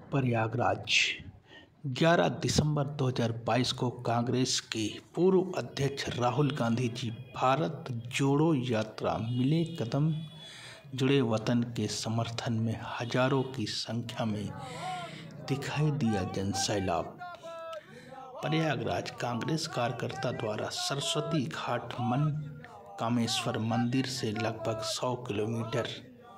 प्रयागराज 11 दिसंबर 2022 को कांग्रेस के पूर्व अध्यक्ष राहुल गांधी जी भारत जोड़ो यात्रा मिले कदम जुड़े वतन के समर्थन में हजारों की संख्या में दिखाई दिया जनसैलाब। प्रयागराज कांग्रेस कार्यकर्ता द्वारा सरस्वती घाट कामेश्वर मंदिर से लगभग 100 किलोमीटर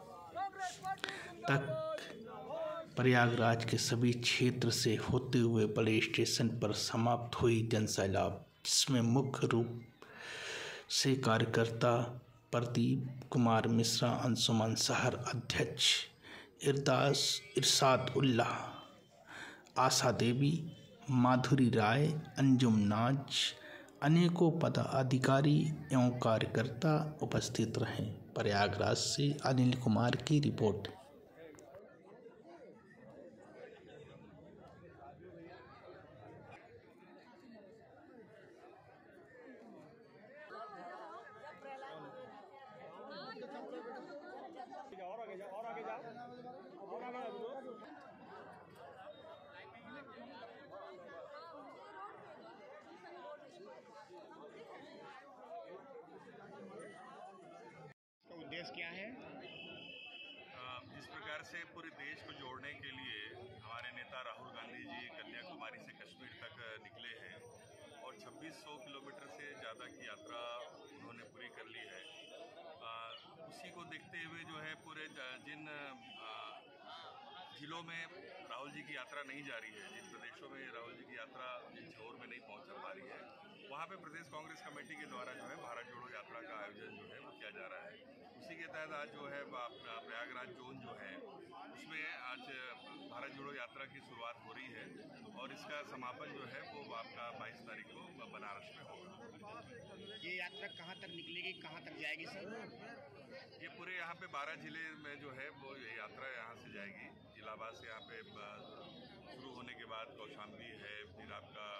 तक प्रयागराज के सभी क्षेत्र से होते हुए बड़े स्टेशन पर समाप्त हुई जनसैलाब, जिसमें मुख्य रूप से कार्यकर्ता प्रदीप कुमार मिश्रा, अंशुमन शहर अध्यक्ष इरशाद उल्लाह, आशा देवी, माधुरी राय, अंजुम नाज, अनेकों पदाधिकारी एवं कार्यकर्ता उपस्थित रहे। प्रयागराज से अनिल कुमार की रिपोर्ट। उद्देश्य क्या है? जिस प्रकार से पूरे देश को जोड़ने के लिए हमारे नेता राहुल गांधी जी कन्याकुमारी से कश्मीर तक निकले हैं और 2600 किलोमीटर से ज़्यादा की यात्रा उन्होंने पूरी कर ली है। उसी को देखते हुए जो है पूरे जिन जिलों में राहुल जी की यात्रा नहीं जा रही है, जिन प्रदेशों में राहुल जी की यात्रा जिन शहर में नहीं पहुंच पा रही है, वहां पे प्रदेश कांग्रेस कमेटी के द्वारा जो है भारत जोड़ो यात्रा का आयोजन जो है वो किया जा रहा है। उसी के तहत आज जो है प्रयागराज जोन जो है उसमें आज भारत जोड़ो यात्रा की शुरुआत हो रही है और इसका समापन जो है वो आपका 22 तारीख को बनारस में होगा। ये यात्रा कहाँ तक निकलेगी, कहाँ तक जाएगी सर? ये पूरे यहाँ पे 12 जिले में जो है वो यात्रा यहाँ से जाएगी। इलाहाबाद से यहाँ पे शुरू होने के बाद कौशाम्बी है, फिर आपका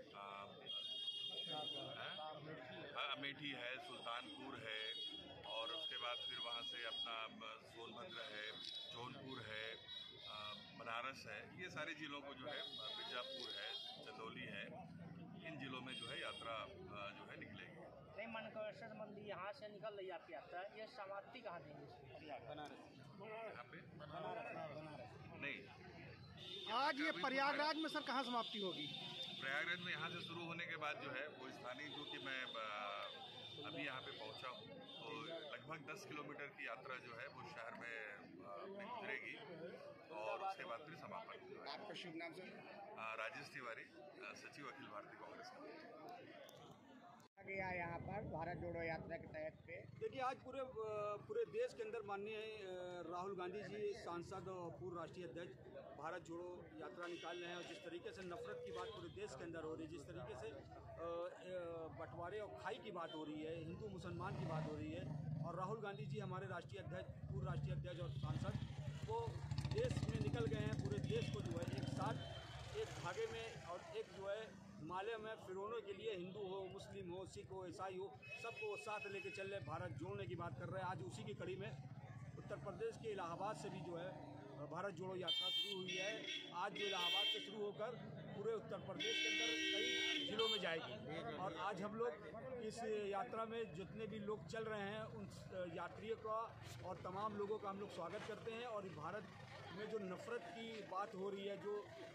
अमेठी है, सुल्तानपुर है और उसके बाद फिर वहाँ से अपना सोनभद्र है, जौनपुर है, बनारस है, ये सारे जिलों को जो है मिर्जापुर है, चंदौली है, इन जिलों में जो है यात्रा जो है निकलेगी। नहीं, मनकेश्वर मंदिर यहाँ से निकल रही है आपकी यात्रा, ये समाप्ति कहाँ देंगे? बनारस। यहाँ पे नहीं, आज ये प्रयागराज में सर कहाँ समाप्ति होगी? प्रयागराज में यहाँ से शुरू होने के बाद जो है वो स्थानीय, जो कि मैं अभी यहाँ पे पहुँचा हूँ, तो लगभग 10 किलोमीटर की यात्रा जो है वो शहर में गुजरेगी और उसके बाद फिर समापन। आपका शुभ नाम सर? राजेश तिवारी, सचिव अखिल भारतीय कांग्रेस कमेटी। गया यहाँ पर भारत जोड़ो यात्रा के तहत पे देखिए, आज पूरे देश के अंदर माननीय राहुल गांधी जी सांसद और पूर्व राष्ट्रीय अध्यक्ष भारत जोड़ो यात्रा निकाल रहे हैं और जिस तरीके से नफरत की बात पूरे देश के अंदर हो रही है, जिस तरीके से बंटवारे और खाई की बात हो रही है, हिंदू मुसलमान की बात हो रही है, और राहुल गांधी जी हमारे राष्ट्रीय अध्यक्ष, पूर्व राष्ट्रीय अध्यक्ष और सांसद वो देश में निकल गए हैं। पूरे देश को जो है एक साथ एक धागे में और एक जो है माले में फिरौने के लिए, हिंदू हो, मुस्लिम हो, सिख हो, ईसाई हो, सबको साथ लेके चल रहे, भारत जोड़ने की बात कर रहे हैं। आज उसी की कड़ी में उत्तर प्रदेश के इलाहाबाद से भी जो है भारत जोड़ो यात्रा शुरू हुई है। आज जो इलाहाबाद से शुरू होकर पूरे उत्तर प्रदेश के अंदर कई जिलों में जाएगी और आज हम लोग इस यात्रा में जितने भी लोग चल रहे हैं उन यात्रियों का और तमाम लोगों का हम लोग स्वागत करते हैं। और भारत में जो नफरत की बात हो रही है, जो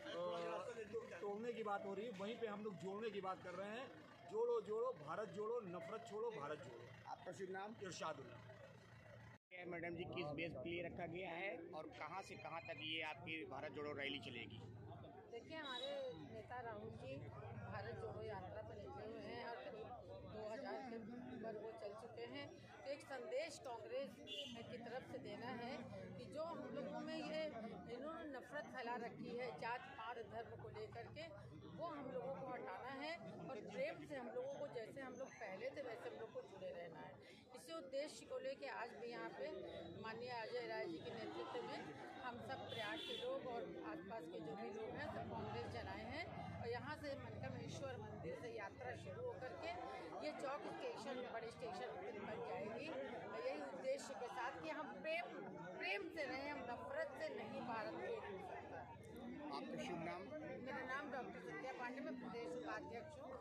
तोड़ने की बात हो रही है, वहीं पे हम लोग जोड़ने की बात कर रहे हैं। जोड़ो जोड़ो भारत जोड़ो, नफरत छोड़ो भारत जोड़ो। आपका शुभ नाम? इरशाद उल्लाह। मैडम जी, किस बेस के लिए रखा गया है और कहाँ से कहाँ तक ये आपकी भारत जोड़ो रैली चलेगी? देखिए, हमारे नेता राहुल जी भारत जोड़ो यात्रा पर निकले हुए हैं और करीब 2000 के ऊपर वो चल चुके हैं। तो एक संदेश कांग्रेस की तरफ से देना है कि जो हम लोगों में ये इन्होंने नफरत फैला रखी है जात पात धर्म को लेकर के, वो हम लोगों को हटाना है और प्रेम से हम लोगों को, जैसे हम लोग पहले थे वैसे हम लोग को जुड़े रहना है। इसी उद्देश्य को लेके आज भी यहाँ पे माननीय अजय राय जी के नेतृत्व में हम सब प्रयाग के लोग और आसपास के जो भी लोग हैं सब कांग्रेस जन आए हैं और यहाँ से मनकामेश्वर मंदिर से यात्रा शुरू होकर के ये चौक स्टेशन, बड़े स्टेशन तक जाएगी। यही उद्देश्य के साथ कि हम प्रेम से रहें, हम नफरत से नहीं भारत को। अध्यक्ष हूँ